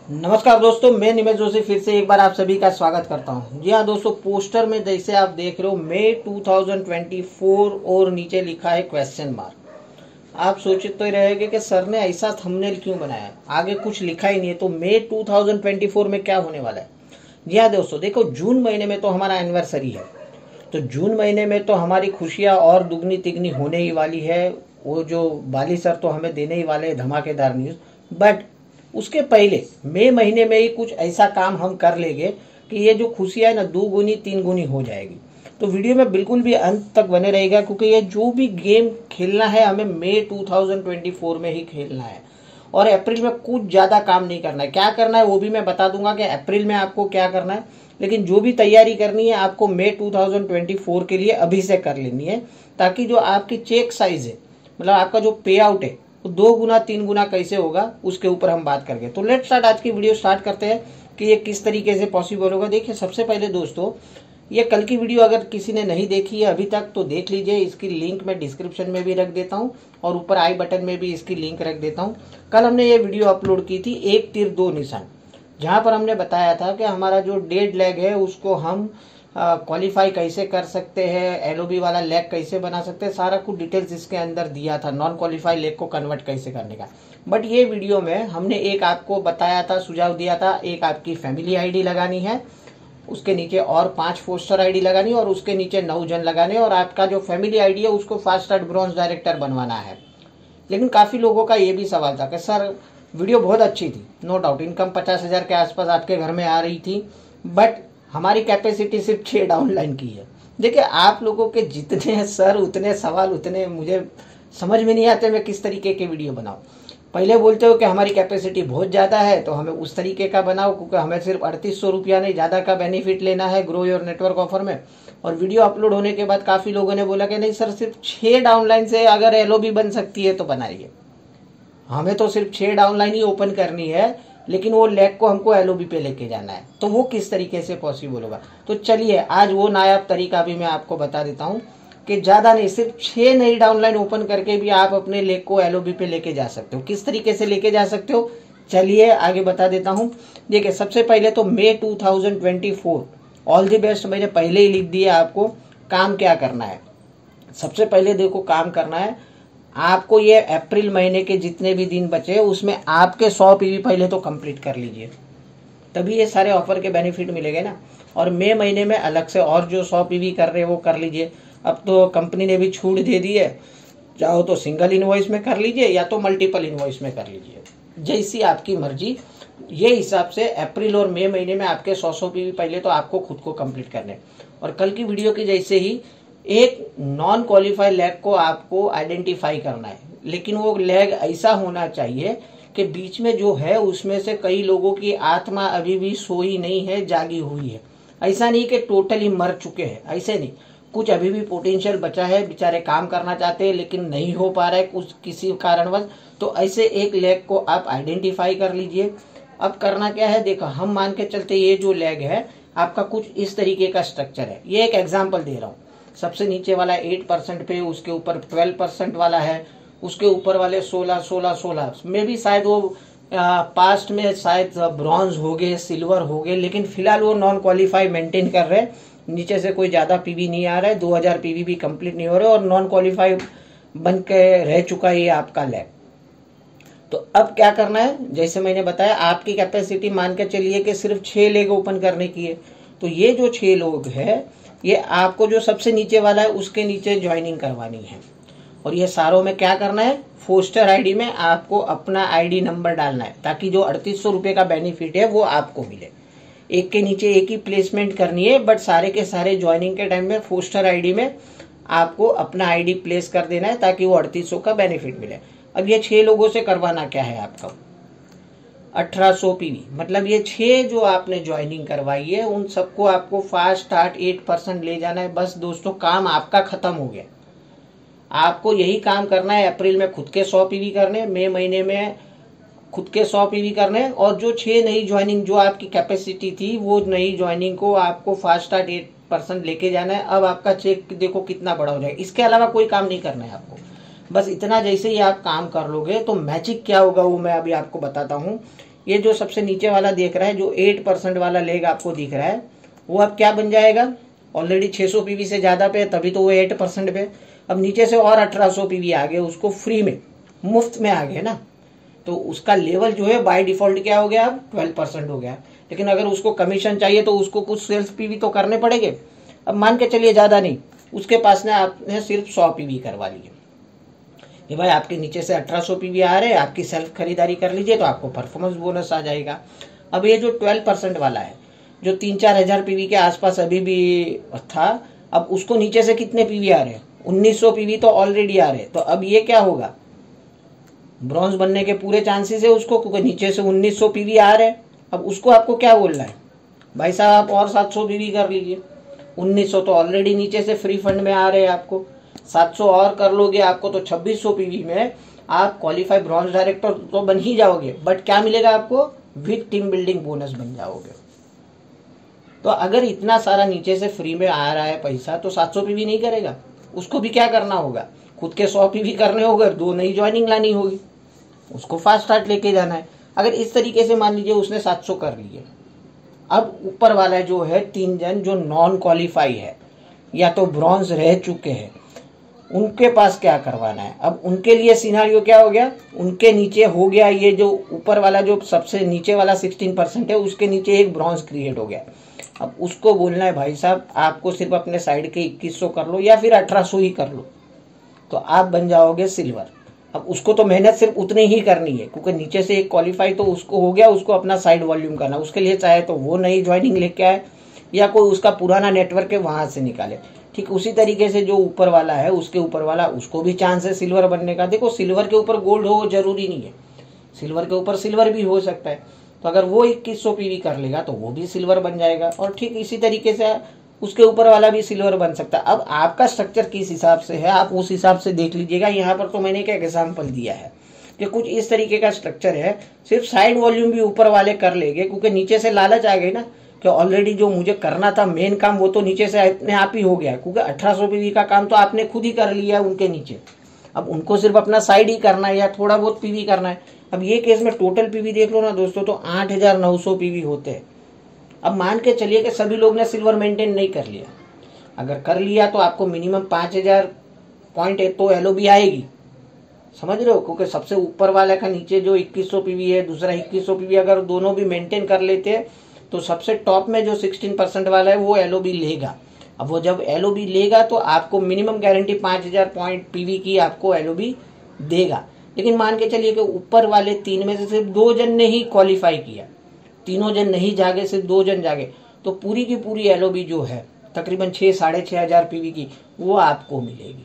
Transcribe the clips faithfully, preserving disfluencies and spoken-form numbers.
नमस्कार दोस्तों, मैं निमेश जोशी फिर से एक बार आप सभी का स्वागत करता हूं। जी हाँ दोस्तों, पोस्टर में जैसे आप देख रहे हो मई दो हज़ार चौबीस और नीचे लिखा है क्वेश्चन मार्क। आप सोचते तो रहेंगे कि सर ने ऐसा थंबनेल क्यों बनाया, आगे कुछ लिखा ही नहीं है। तो मई दो हज़ार चौबीस में क्या होने वाला है? जी हाँ दोस्तों, देखो जून महीने में तो हमारा एनिवर्सरी है, तो जून महीने में तो हमारी खुशियाँ और दुगनी तिगनी होने ही वाली है। वो जो बाली सर तो हमें देने ही वाले हैं धमाकेदार न्यूज़, बट उसके पहले मई महीने में ही कुछ ऐसा काम हम कर लेंगे कि ये जो खुशियाँ है ना दो गुनी तीन गुनी हो जाएगी। तो वीडियो में बिल्कुल भी अंत तक बने रहेगा, क्योंकि ये जो भी गेम खेलना है हमें मई दो हज़ार चौबीस में ही खेलना है और अप्रैल में कुछ ज़्यादा काम नहीं करना है। क्या करना है वो भी मैं बता दूंगा कि अप्रैल में आपको क्या करना है, लेकिन जो भी तैयारी करनी है आपको मई दो हज़ार चौबीस के लिए अभी से कर लेनी है, ताकि जो आपकी चेक साइज है, मतलब आपका जो पे आउट है तो दो गुना तीन गुना कैसे होगा उसके ऊपर हम बात करेंगे। तो लेट्स स्टार्ट, आज की वीडियो स्टार्ट करते हैं कि ये किस तरीके से पॉसिबल होगा। देखिए सबसे पहले दोस्तों, ये कल की वीडियो अगर किसी ने नहीं देखी है अभी तक तो देख लीजिए, इसकी लिंक मैं डिस्क्रिप्शन में भी रख देता हूँ और ऊपर आई बटन में भी इसकी लिंक रख देता हूँ। कल हमने ये वीडियो अपलोड की थी एक तीर दो निशान, जहाँ पर हमने बताया था कि हमारा जो डेड लेग है उसको हम क्वालिफाई कैसे कर सकते हैं, एलओबी वाला लेग कैसे बना सकते हैं, सारा कुछ डिटेल्स इसके अंदर दिया था, नॉन क्वालिफाई लेग को कन्वर्ट कैसे करने का। बट ये वीडियो में हमने एक आपको बताया था, सुझाव दिया था, एक आपकी फैमिली आईडी लगानी है, उसके नीचे और पांच पोस्टर आईडी लगानी है और उसके नीचे नौ जन लगाने, और आपका जो फैमिली आईडी है उसको फास्ट स्टार्ट ब्रॉन्ज डायरेक्टर बनवाना है। लेकिन काफ़ी लोगों का ये भी सवाल था कि सर वीडियो बहुत अच्छी थी, नो डाउट इनकम पचास हज़ार के आसपास आपके घर में आ रही थी, बट हमारी कैपेसिटी सिर्फ छः डाउनलाइन की है। देखिए आप लोगों के जितने हैं सर उतने सवाल उतने मुझे समझ में नहीं आते मैं किस तरीके के वीडियो बनाऊँ। पहले बोलते हो कि हमारी कैपेसिटी बहुत ज़्यादा है तो हमें उस तरीके का बनाओ, क्योंकि हमें सिर्फ अड़तीस सौ रुपया नहीं ज़्यादा का बेनिफिट लेना है ग्रो योर नेटवर्क ऑफर में। और वीडियो अपलोड होने के बाद काफ़ी लोगों ने बोला कि नहीं सर सिर्फ छः डाउनलाइन से अगर एलओबी बन सकती है तो बनाइए। हमें तो सिर्फ छः डाउनलाइन ही ओपन करनी है, लेकिन वो लेग को हमको एलओबी पे लेके जाना है, तो वो किस तरीके से पॉसिबल होगा। तो चलिए आज वो नायाब तरीका भी मैं आपको बता देता हूँ कि ज़्यादा नहीं, सिर्फ छः नई डाउनलाइन ओपन करके भी आप अपने लेग को एलओबी पे लेके जा सकते हो। किस तरीके से लेके जा सकते हो चलिए आगे बता देता हूँ। देखिए सबसे पहले तो मई दो हज़ार चौबीस ऑल दी बेस्ट मैंने पहले ही लिख दिया आपको। काम क्या करना है, सबसे पहले देखो काम करना है आपको, ये अप्रैल महीने के जितने भी दिन बचे उसमें आपके सौ पीवी पहले तो कंप्लीट कर लीजिए, तभी ये सारे ऑफर के बेनिफिट मिलेंगे ना। और मई महीने में अलग से और जो सौ पीवी कर रहे हैं वो कर लीजिए। अब तो कंपनी ने भी छूट दे दी है, चाहो तो सिंगल इनवॉइस में कर लीजिए या तो मल्टीपल इनवॉइस में कर लीजिए, जैसी आपकी मर्जी। ये हिसाब से अप्रैल और मई महीने में आपके सौ सौ पीवी पहले तो आपको खुद को कंप्लीट करने। और कल की वीडियो की जैसे ही एक नॉन क्वालिफाइड लेग को आपको आइडेंटिफाई करना है, लेकिन वो लेग ऐसा होना चाहिए कि बीच में जो है उसमें से कई लोगों की आत्मा अभी भी सोई नहीं है, जागी हुई है। ऐसा नहीं कि टोटली मर चुके हैं, ऐसे नहीं, कुछ अभी भी पोटेंशियल बचा है, बेचारे काम करना चाहते हैं लेकिन नहीं हो पा रहा है कुछ किसी कारणवश। तो ऐसे एक लेग को आप आइडेंटिफाई कर लीजिए। अब करना क्या है, देखो हम मान के चलते ये जो लेग है आपका कुछ इस तरीके का स्ट्रक्चर है। ये एक एग्जाम्पल दे रहा हूँ। सबसे नीचे वाला एट परसेंट पे, उसके ऊपर ट्वेल्व परसेंट वाला है, उसके ऊपर वाले सोलह सोलह सोलह में भी शायद वो आ, पास्ट में शायद ब्रॉन्ज हो गए, सिल्वर हो गए, लेकिन फिलहाल वो नॉन क्वालिफाई मेंटेन कर रहे हैं। नीचे से कोई ज़्यादा पीवी नहीं आ रहा है, दो हज़ार पीवी भी कंप्लीट नहीं हो रहे और नॉन क्वालिफाई बन के रह चुका है ये आपका लैब। तो अब क्या करना है, जैसे मैंने बताया आपकी कैपेसिटी मान के चलिए कि सिर्फ छः लेग ओपन करने की है। तो ये जो छः लोग है ये आपको जो सबसे नीचे वाला है उसके नीचे ज्वाइनिंग करवानी है। और ये सारों में क्या करना है, फोस्टर आईडी में आपको अपना आईडी नंबर डालना है, ताकि जो अड़तीस सौ रुपये का बेनिफिट है वो आपको मिले। एक के नीचे एक ही प्लेसमेंट करनी है, बट सारे के सारे ज्वाइनिंग के टाइम में फोस्टर आईडी में आपको अपना आईडी प्लेस कर देना है, ताकि वो अड़तीस सौ का बेनिफिट मिले। अब ये छः लोगों से करवाना क्या है आपका, अठारह सौ पीवी, मतलब ये छः जो आपने ज्वाइनिंग करवाई है उन सबको आपको फास्ट स्टार्ट एट परसेंट ले जाना है। बस दोस्तों काम आपका खत्म हो गया। आपको यही काम करना है, अप्रैल में खुद के सौ पीवी करने, मई महीने में खुद के सौ पीवी करने, और जो छः नई ज्वाइनिंग जो आपकी कैपेसिटी थी वो नई ज्वाइनिंग को आपको फास्ट स्टार्ट एट परसेंट लेके जाना है। अब आपका चेक देखो कितना बड़ा हो जाएगा। इसके अलावा कोई काम नहीं करना है आपको, बस इतना। जैसे ही आप काम कर लोगे तो मैजिक क्या होगा वो मैं अभी आपको बताता हूँ। ये जो सबसे नीचे वाला देख रहा है, जो एट परसेंट वाला लेग आपको दिख रहा है, वो अब क्या बन जाएगा, ऑलरेडी छह सौ पीवी से ज़्यादा पे, तभी तो वो एट परसेंट पे। अब नीचे से और अठारह सौ पीवी आ गए, उसको फ्री में, मुफ्त में आ गए ना, तो उसका लेवल जो है बाय डिफॉल्ट क्या हो गया, अब ट्वेल्व परसेंट हो गया। लेकिन अगर उसको कमीशन चाहिए तो उसको कुछ सेल्स पीवी तो करने पड़ेंगे। अब मान के चलिए ज़्यादा नहीं, उसके पास ने आपने सिर्फ सौ पीवी करवा लिए कि भाई आपके नीचे से अठारह सौ पीवी आ रहे हैं, आपकी सेल्फ खरीदारी कर लीजिए तो आपको परफॉर्मेंस बोनस आ जाएगा। अब ये जो ट्वेल्व परसेंट वाला है, जो तीन चार हजार पीवी के आसपास अभी भी था, अब उसको नीचे से कितने पीवी आ रहे हैं, उन्नीस सौ पीवी तो ऑलरेडी आ रहे हैं। तो अब ये क्या होगा, ब्रॉन्ज बनने के पूरे चांसेस है उसको, क्योंकि नीचे से उन्नीस सौ पीवी आ रहे हैं। अब उसको आपको क्या बोलना है, भाई साहब आप और सात सौ पीवी कर लीजिए, उन्नीस सौ तो ऑलरेडी नीचे से फ्री फंड में आ रहे हैं, आपको सात सौ और कर लोगे आपको तो छब्बीस सौ पीवी में आप क्वालिफाई ब्रॉन्ज डायरेक्टर तो बन ही जाओगे, बट क्या मिलेगा आपको, विद टीम बिल्डिंग बोनस बन जाओगे। तो अगर इतना सारा नीचे से फ्री में आ रहा है पैसा, तो सात सौ पीवी नहीं करेगा, उसको भी क्या करना होगा, खुद के सौ पीवी करने होगा, दो नई ज्वाइनिंग लानी होगी, उसको फास्ट स्टार्ट लेके जाना है। अगर इस तरीके से मान लीजिए उसने सात सौ कर लिए, अब ऊपर वाला जो है तीन जन जो नॉन क्वालिफाई है या तो ब्रॉन्ज रह चुके हैं, उनके पास क्या करवाना है। अब उनके लिए सिनारियो क्या हो गया, उनके नीचे हो गया ये जो ऊपर वाला जो सबसे नीचे वाला सिक्सटीन परसेंट है, उसके नीचे एक ब्रॉन्ज क्रिएट हो गया। अब उसको बोलना है भाई साहब आपको सिर्फ अपने साइड के इक्कीस सौ कर लो या फिर अठारह सौ ही कर लो, तो आप बन जाओगे सिल्वर। अब उसको तो मेहनत सिर्फ उतनी ही करनी है, क्योंकि नीचे से एक क्वालिफाई तो उसको हो गया, उसको अपना साइड वॉल्यूम करना। उसके लिए चाहे तो वो नई ज्वाइनिंग लेके आए या कोई उसका पुराना नेटवर्क है वहां से निकाले। ठीक उसी तरीके से जो ऊपर वाला है, उसके ऊपर वाला, उसको भी चांस है सिल्वर बनने का। देखो सिल्वर के ऊपर गोल्ड हो जरूरी नहीं है, सिल्वर के ऊपर सिल्वर भी हो सकता है। तो अगर वो इक्कीस सौ पीवी कर लेगा तो वो भी सिल्वर बन जाएगा, और ठीक इसी तरीके से उसके ऊपर वाला भी सिल्वर बन सकता है। अब आपका स्ट्रक्चर किस हिसाब से है, आप उस हिसाब से देख लीजिएगा। यहाँ पर तो मैंने एक एग्जाम्पल दिया है कि कुछ इस तरीके का स्ट्रक्चर है, सिर्फ साइड वॉल्यूम भी ऊपर वाले कर लेंगे, क्योंकि नीचे से लालच आ गई ना कि ऑलरेडी जो मुझे करना था मेन काम वो तो नीचे से अपने आप ही हो गया, क्योंकि अठारह सौ पीवी का काम तो आपने खुद ही कर लिया उनके नीचे। अब उनको सिर्फ अपना साइड ही करना है या थोड़ा बहुत पीवी करना है। अब ये केस में टोटल पीवी देख लो ना दोस्तों, तो आठ हजार नौ सौ पीवी होते हैं। अब मान के चलिए कि सभी लोग ने सिल्वर मेंटेन नहीं कर लिया, अगर कर लिया तो आपको मिनिमम पाँच हजार पॉइंट तो एलओबी आएगी, समझ रहे हो, क्योंकि सबसे ऊपर वाले का नीचे जो इक्कीस सौ पीवी है, दूसरा इक्कीस सौ पीवी, अगर दोनों भी मेंटेन कर लेते हैं तो सबसे टॉप में जो सोलह परसेंट वाला है वो एलओबी लेगा। अब वो जब एलओबी लेगा तो आपको मिनिमम गारंटी पाँच हजार पॉइंट पीवी की आपको एलओबी देगा। लेकिन मान के चलिए कि ऊपर वाले तीन में से सिर्फ दो जन ने ही क्वालिफाई किया, तीनों जन नहीं जागे, सिर्फ दो जन जागे, तो पूरी की पूरी एलओबी जो है तकरीबन छः साढ़े छः हजार पीवी की वो आपको मिलेगी।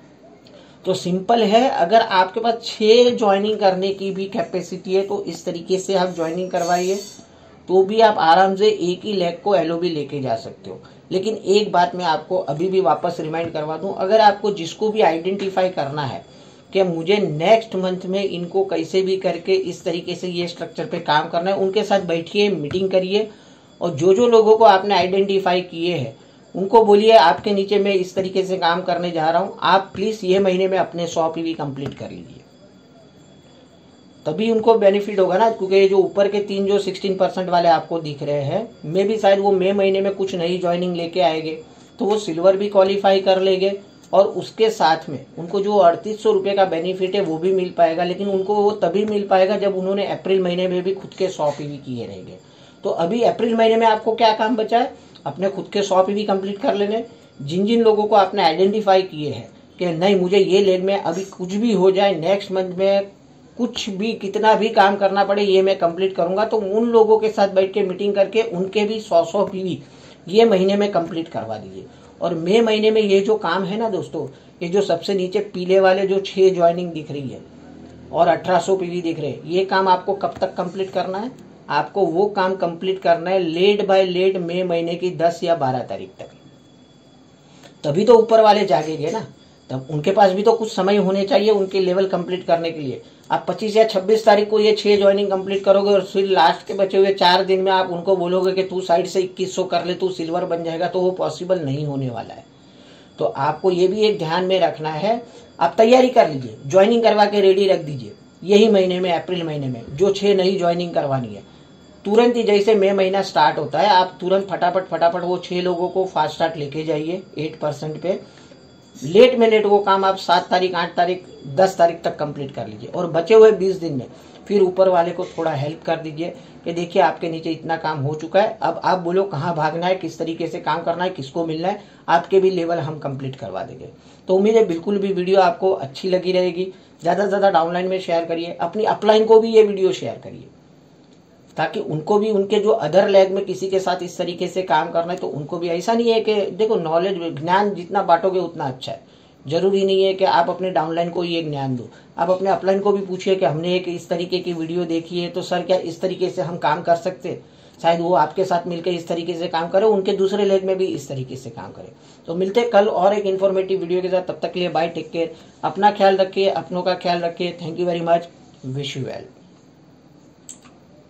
तो सिंपल है, अगर आपके पास छः ज्वाइनिंग करने की भी कैपेसिटी है तो इस तरीके से आप ज्वाइनिंग करवाइए, तो भी आप आराम से एक ही लेग को एलओबी लेके जा सकते हो। लेकिन एक बात मैं आपको अभी भी वापस रिमाइंड करवा दूं, अगर आपको जिसको भी आइडेंटिफाई करना है कि मुझे नेक्स्ट मंथ में इनको कैसे भी करके इस तरीके से ये स्ट्रक्चर पे काम करना है, उनके साथ बैठिए, मीटिंग करिए, और जो जो लोगों को आपने आइडेंटिफाई किए हैं उनको बोलिए आपके नीचे मैं इस तरीके से काम करने जा रहा हूँ, आप प्लीज़ ये महीने में अपने सौ पीवी कंप्लीट कर लीजिए, तभी उनको बेनिफिट होगा ना। क्योंकि ये जो ऊपर के तीन जो सोलह परसेंट वाले आपको दिख रहे हैं, मे भी शायद वो मई महीने में कुछ नई ज्वाइनिंग लेके आएंगे तो वो सिल्वर भी क्वालिफाई कर लेंगे, और उसके साथ में उनको जो अड़तीस सौ रुपये का बेनिफिट है वो भी मिल पाएगा। लेकिन उनको वो तभी मिल पाएगा जब उन्होंने अप्रैल महीने में भी खुद के सौ पीवी किए रहेंगे। तो अभी अप्रैल महीने में आपको क्या काम बचा है, अपने खुद के सौ पीवी कंप्लीट कर लेने। जिन जिन लोगों को आपने आइडेंटिफाई किए हैं कि नहीं मुझे ये लेग में अभी कुछ भी हो जाए, नेक्स्ट मंथ में कुछ भी कितना भी काम करना पड़े ये मैं कंप्लीट करूंगा, तो उन लोगों के साथ बैठ के मीटिंग करके उनके भी सौ सौ पीवी ये महीने में कंप्लीट करवा दीजिए। और मई महीने में ये जो काम है ना दोस्तों, ये जो सबसे नीचे पीले वाले जो छः ज्वाइनिंग दिख रही है और अठारह सौ पीवी दिख रहे हैं, ये काम आपको कब तक कंप्लीट करना है, आपको वो काम कंप्लीट करना है लेट बाय लेट मई महीने की दस या बारह तारीख तक। तभी तो ऊपर वाले जागेंगे ना, तब उनके पास भी तो कुछ समय होने चाहिए उनके लेवल कंप्लीट करने के लिए। आप पच्चीस या छब्बीस तारीख को ये छः ज्वाइनिंग कंप्लीट करोगे और फिर लास्ट के बचे हुए चार दिन में आप उनको बोलोगे कि तू साइड से इक्कीस सौ कर ले, तू सिल्वर बन जाएगा, तो वो पॉसिबल नहीं होने वाला है। तो आपको ये भी एक ध्यान में रखना है, आप तैयारी कर लीजिए, ज्वाइनिंग करवा के रेडी रख दीजिए। यही महीने में, अप्रैल महीने में, जो छः नई ज्वाइनिंग करवानी है, तुरंत ही जैसे मई महीना स्टार्ट होता है, आप तुरंत फटाफट फटाफट वो छः लोगों को फास्ट स्टार्ट लेके जाइए एट परसेंट पे। लेट में लेट वो काम आप सात तारीख, आठ तारीख, दस तारीख तक कंप्लीट कर लीजिए, और बचे हुए बीस दिन में फिर ऊपर वाले को थोड़ा हेल्प कर दीजिए कि देखिए आपके नीचे इतना काम हो चुका है, अब आप बोलो कहाँ भागना है, किस तरीके से काम करना है, किसको मिलना है, आपके भी लेवल हम कंप्लीट करवा देंगे। तो उम्मीद है बिल्कुल भी वीडियो आपको अच्छी लगी रहेगी। ज़्यादा से ज़्यादा डाउनलाइन में शेयर करिए, अपनी अपलाइन को भी ये वीडियो शेयर करिए, ताकि उनको भी, उनके जो अदर लैग में किसी के साथ इस तरीके से काम करना है तो उनको भी, ऐसा नहीं है कि देखो नॉलेज, ज्ञान जितना बांटोगे उतना अच्छा है। जरूरी नहीं है कि आप अपने डाउनलाइन को ये ज्ञान दो, आप अपने अपलाइन को भी पूछिए कि हमने एक इस तरीके की वीडियो देखी है, तो सर क्या इस तरीके से हम काम कर सकते हैं, शायद वो आपके साथ मिलकर इस तरीके से काम करे, उनके दूसरे लेग में भी इस तरीके से काम करे। तो मिलते हैं कल और एक इन्फॉर्मेटिव वीडियो के साथ, तब तक के लिए बाय, टेक केयर, अपना ख्याल रखिए, अपनों का ख्याल रखिए। Thank you very much, wish you well.